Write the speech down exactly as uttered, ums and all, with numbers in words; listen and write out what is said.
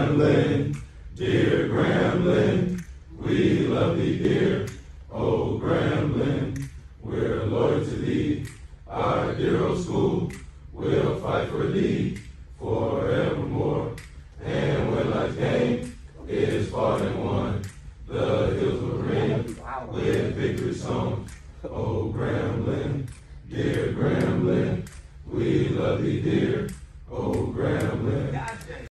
Grambling, dear Grambling, we love thee dear. Oh Grambling, we're loyal to thee. Our dear old school will fight for thee forevermore. And when life's game is fought and won, the hills will ring with victory songs. Oh Grambling, dear Grambling, we love thee dear. Oh Grambling.